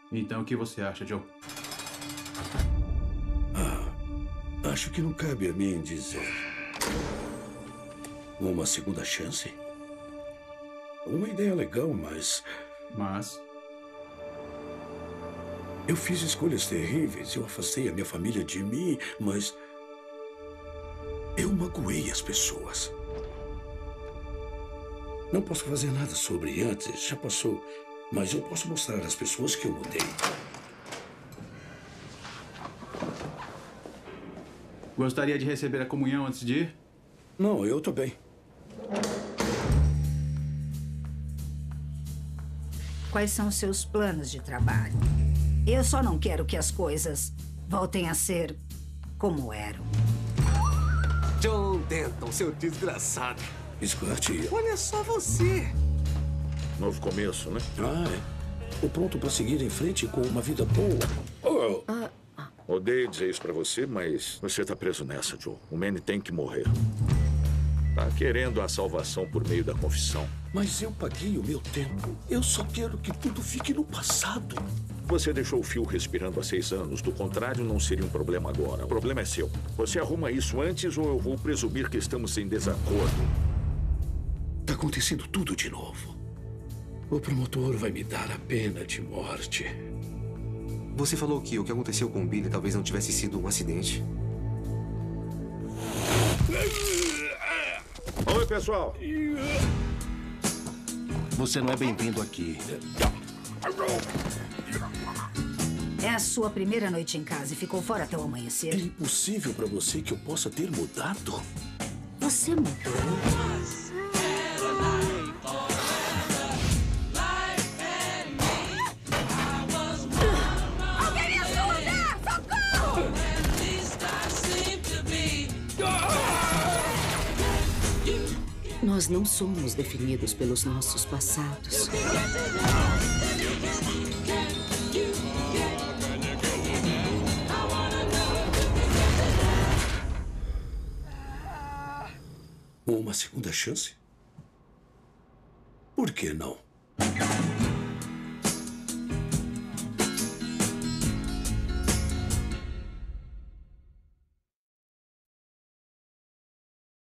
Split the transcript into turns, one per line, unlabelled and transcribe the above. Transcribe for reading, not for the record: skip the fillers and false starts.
Então, o que você acha, Joe?
Acho que não cabe a mim dizer. Uma segunda chance? Uma ideia legal, mas... Eu fiz escolhas terríveis. Eu afastei a minha família de mim, mas... eu magoei as pessoas. Não posso fazer nada sobre antes, já passou. Mas eu posso mostrar às pessoas que eu mudei.
Gostaria de receber a comunhão antes de ir?
Não, eu tô bem.
Quais são os seus planos de trabalho? Eu só não quero que as coisas voltem a ser como eram.
John Denton, seu desgraçado.
Scott...
Olha só você.
Novo começo, né?
É. Tô pronto pra seguir em frente com uma vida boa.
Odeio dizer isso pra você, mas você tá preso nessa, Joe. O Manny tem que morrer. Tá querendo a salvação por meio da confissão.
Mas eu paguei o meu tempo. Eu só quero que tudo fique no passado.
Você deixou o Phil respirando há 6 anos. Do contrário, não seria um problema agora. O problema é seu. Você arruma isso antes ou eu vou presumir que estamos em desacordo.
Tá acontecendo tudo de novo. O promotor vai me dar a pena de morte.
Você falou que o que aconteceu com o Billy talvez não tivesse sido um acidente.
Oi, pessoal.
Você não é bem-vindo aqui.
É a sua primeira noite em casa e ficou fora até o amanhecer.
É impossível pra você que eu possa ter mudado.
Você mudou.
Nós não somos definidos pelos nossos passados.
Uma segunda chance? Por que não?